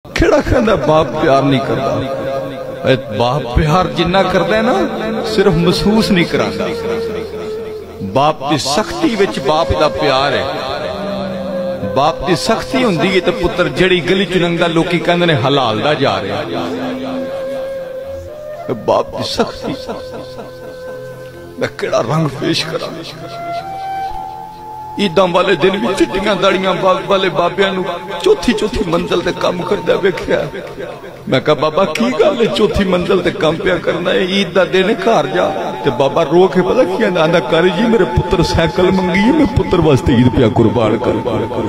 केड़ा कहंदा बाप प्यार नहीं करता। बाप प्यार जिन्ना करदा है ना सिर्फ महसूस नहीं करांदा। बाप की सख्ती विच बाप दा प्यार है। बाप की सख्ती हुंदी है तो पुत्र जड़ी गली च लंघदा लोकी कहंदे ने हलालदा जा रहा। बाप की सख्ती मैं केड़ा रंग पेश करा। ईदा वाले दिन भी चिट्टियां दाड़ियां वाले बाबिया चौथी चौथी मंजिल ते काम करदा वेख्या। मैं कहा बाबा की गल है चौथी मंजिल ते काम पिया करना है, ईद दा दिन घर जा। ते बाबा रो के पता की आंदा कर जी मेरे पुत्र साइकिल मंगी है, मैं पुत्र वास्ते ईद पिया कुर्बान कर।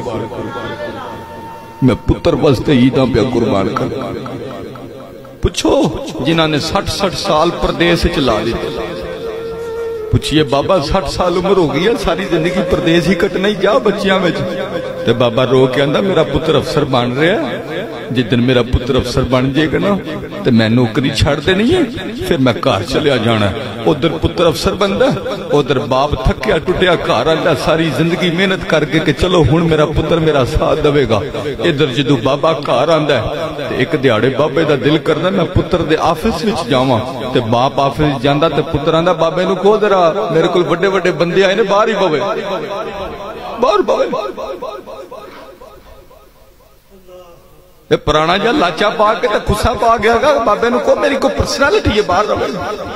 मैं पुत्र वास्ते ईदा पिया कुर्बान कर। पूछो जिन्हों ने 60-60 साल प्रदेश च ला दिते। पूछिए बाबा 60 साल उम्र हो गई है, सारी जिंदगी प्रदेश ही कटना ही जा बच्चियां में। ते बाबा रो के आंदा मेरा पुत्र अफसर बन रहा। जिदन मेरा पुत्र अफसर बन जाएगा ना तो मैं नौकरी छड़ देनी है, फिर मैं घर चलिया जाना। उधर पुत्र अफसर बनता, उधर बाप थकिया टुटिया घर आता सारी जिंदगी मेहनत करके कि चलो हुण मेरा पुत्र मेरा साथ देगा। इधर जदू बाबा घर आंदा एक दिहाड़े बाबे का दिल करता मैं पुत्र दे ऑफिस विच जावां। ते बाप ऑफिस जांदा ते पुत्र आंदा बाबे नूं कहो जरा मेरे को बड़े बड़े बंदे आए ने बाहर ही बवे, बाहर बवे। पुराना जा लाचा पा के तो खुस्सा पा गया बाबे को मेरी कोई पर्सनैलिटी है बाहर रहे।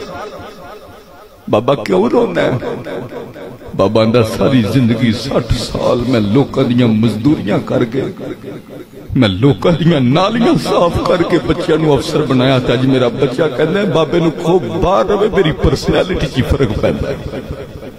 बाबा क्यों रोंदा है? बाबा आंदा सारी जिंदगी 60 साल मैं लोकां दियां मजदूरियां करके मैं लोकां दियां नालियां साफ करके बच्चों नूं अफसर बनाया। अज मेरा बच्चा कहंदा बाबे नूं खूब बाहर रहे, मेरी पर्सनैलिटी च फर्क पैंदा है।